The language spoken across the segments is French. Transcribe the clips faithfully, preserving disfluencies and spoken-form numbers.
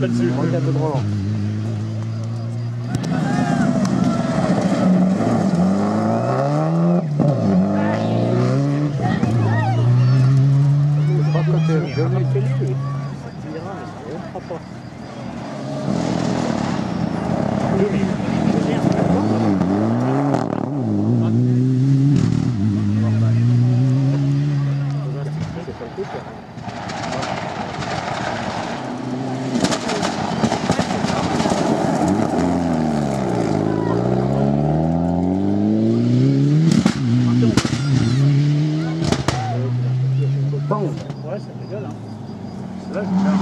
pas dessus. On est un peu trop lent. Pas côté, je vais fait lui. Il ira, mais ça ne fera pas. Ouais, ça fait gueule, hein. C'est là que je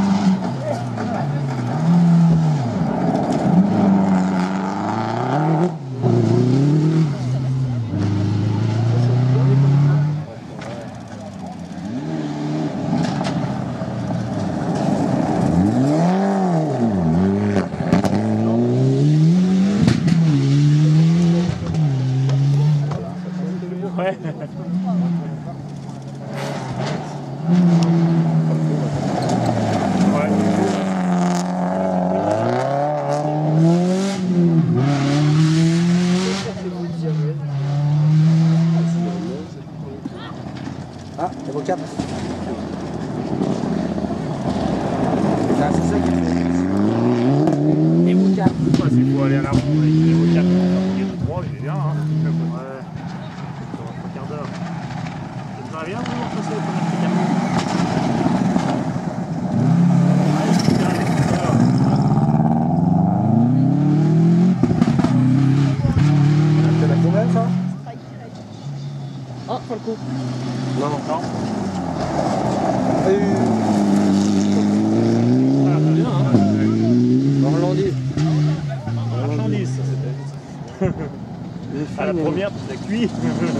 ouais. Ah, Evo quatre. Ah, c'est ça qui est fait. Evo quatre. Ouais, c'est faut aller à la ronde avec Evo quatre. Il est droit, il est bien, hein. Ouais. Ça va trois quarts d'heure. Ça va bien, vous, on passer les premières cartes. Ah, pas le coup. Non, non. Euh... Ah, bien, hein. Orlandais. Marchandise, ça c'était. À la première, c'était cuit.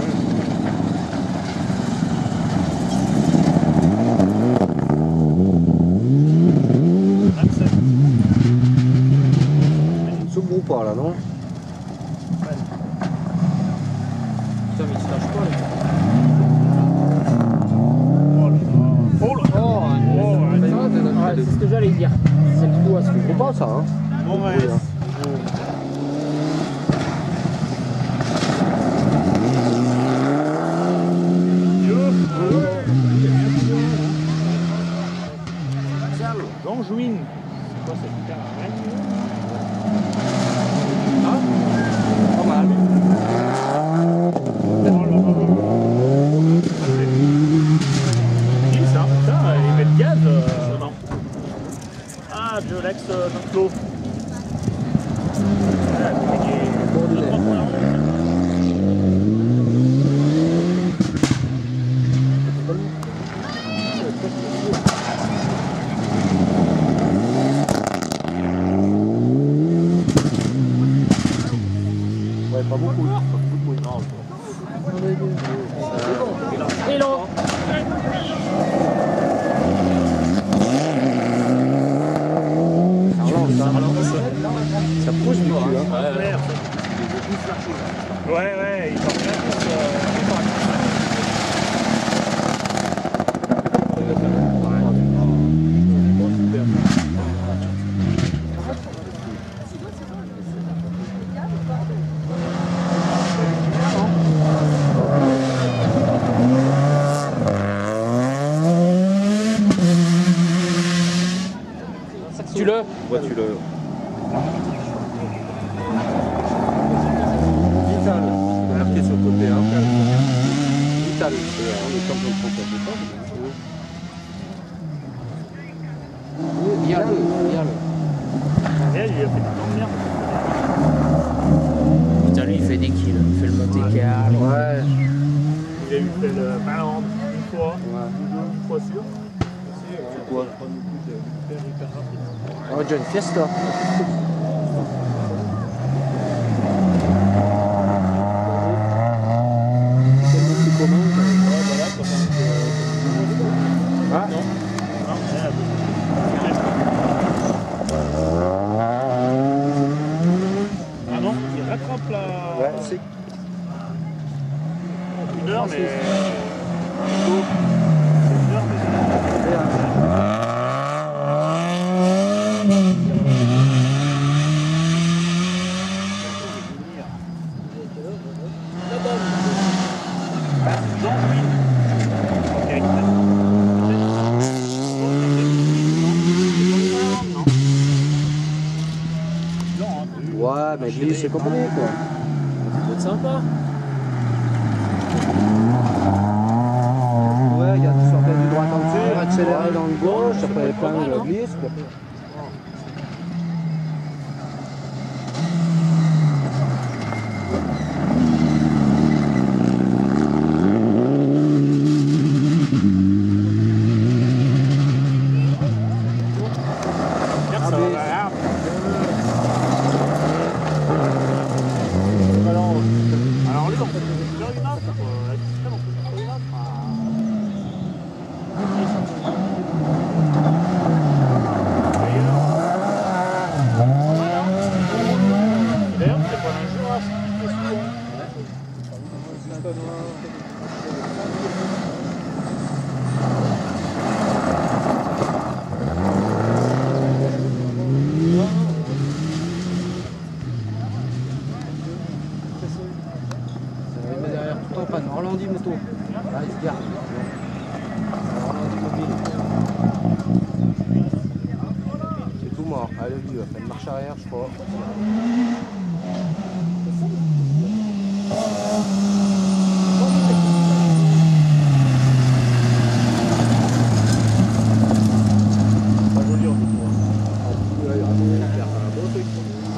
Sous ou pas là, non? Putain, mais il se lâche pas là. Oh là là. Oh, Ouais, c'est ce que j'allais dire. C'est le coup à ce que faut pas ça, hein? Bon, ouais. Longjuin. C'est quoi cette guitare? Ah, pas mal. Qui ça? Putain, ils mettent gaz euh, non. Ah, Violex euh, Dunclos. Voilà, il est Ouais, pas beaucoup. Pas beaucoup de bruit. non. Hello. Ça relance, ça. Ça pousse du cul, hein. Ouais, ouais, ouais, il part bien tous. Euh, Tu le. Ouais, tu le. Vital, marqué sur le côté, hein. Vital, c'est le champion de France de temps. Viens le. Viens le. Et il a fait du temps de merde. Putain, lui il fait des kills. Il fait le Monte Carlo. Ouais. Il a eu fait le Finlande une fois, Ouais. une fois sûr. C'est quoi? Hyper rapide. Oh, John Fiesta. C'est commun. Ouais, voilà, ça fait un Ah. peu. Non. Non, merde. Ah non, il rattrape la. Ouais, c'est. Une heure, mais. C'est une heure, mais. mais glisse et compagnie quoi. Ça doit être sympa. Ouais, il y a du sortir du droit en dessus, accélérer dans le gauche, après plein de glisse. Alors lui, on fait plusieurs images, avec le système, on fait plusieurs images. D'ailleurs, c'est pas un jeu à Derrière tout en panne, Orlandi moto. Là, il se garde. Orlandi mobile. C'est tout mort. Allez, lui, il va faire une marche arrière, je crois. Pas joli en tout cas. Ouais, il y aura un beau truc.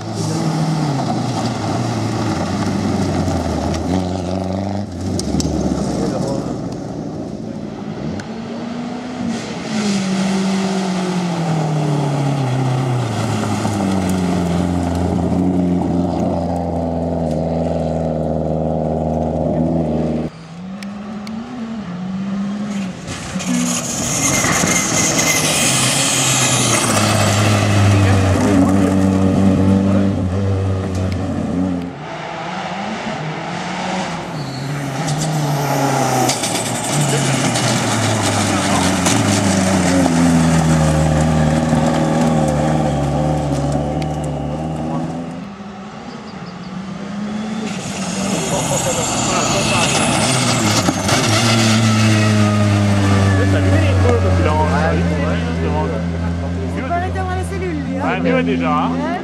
Ouais, mieux déjà. Hein. Ouais.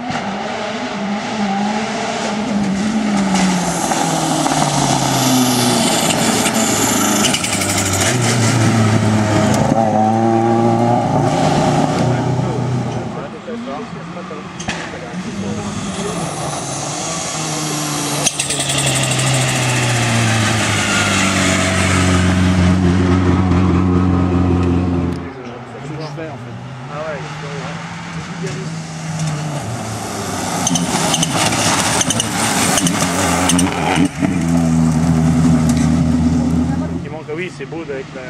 Qui montre, oui, c'est beau avec la...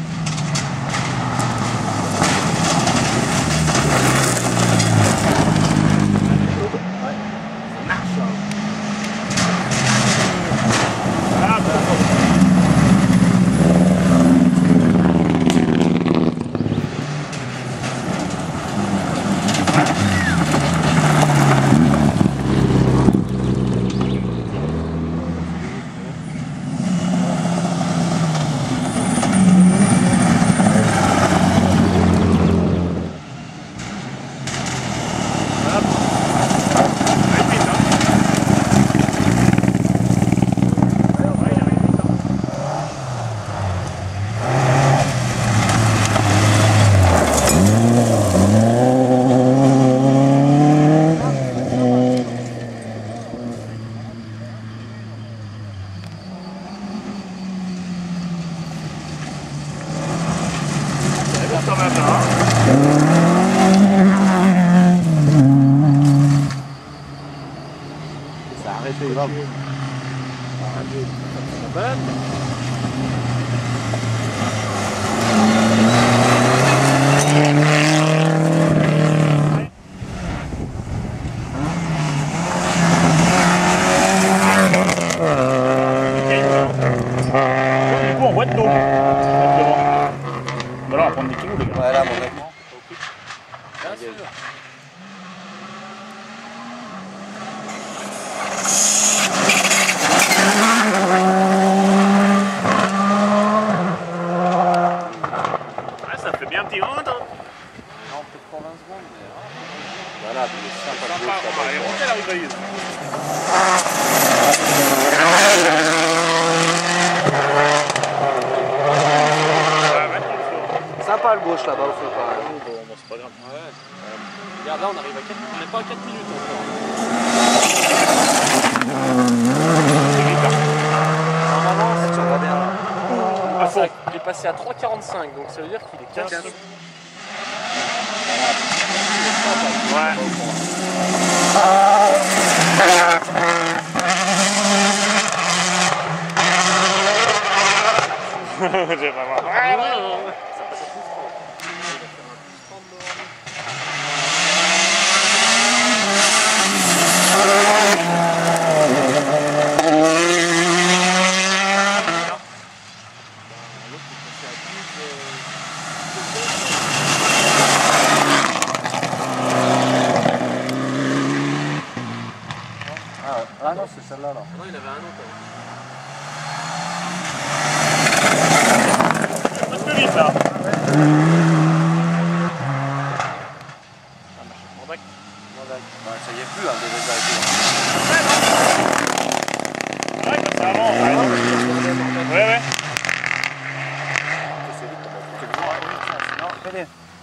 Ça a arrêté, grave. Du coup, on voit de l'eau. Voilà, on va prendre des kilos, les gars. Voilà, mon mec. Ouais, ça fait bien un petit rond, hein. Non, peut-être pour vingt secondes, mais... Voilà, puis il est sympa de Sympa, gauche là-bas. allez, montez la rivalise. Sympa le gauche là-bas au fond quand même. Bon, bon, c'est pas grave. Ouais. Regarde, là, on arrive à quatre, on n'est pas à quatre minutes encore. Normalement, ça va bien. Ah, ça, il est passé à trois quarante-cinq, donc ça veut dire qu'il est quinze. quinze. Ouais. J'ai pas mal. Ça passe à plus trente. Ah non, c'est celle-là là. Non, il avait un autre. Presque vite là. Ouais, ça y est plus, hein, déjà arrêté. Ouais, bah, ça avance. Ouais, ouais. ouais. Non, venez.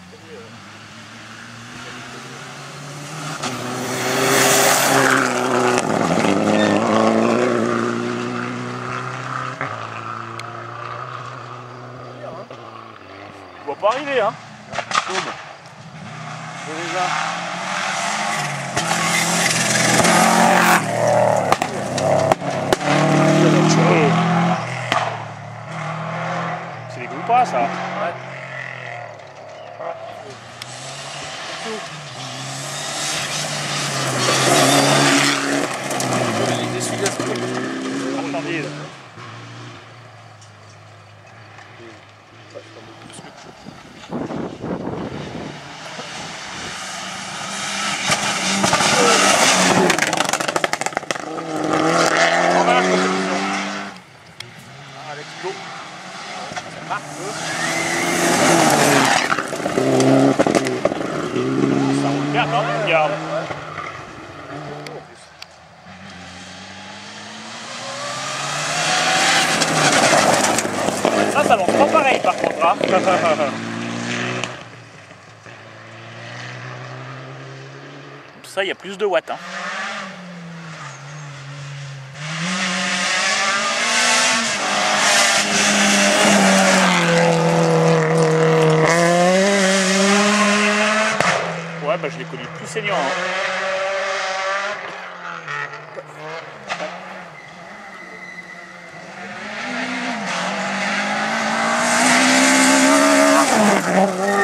On va pas arriver, hein. Tourne. C'est déjà. C'est des groupes pas ça. Ouais. Les essuie-glaces. Marchandises. Ça roule bien quand même, regarde. Ça, ça lance pas pareil par contre. Hein. Tout ça, il y a plus de watts. Hein. Ouais, bah je l'ai connu plus saignant. Hein. Ah,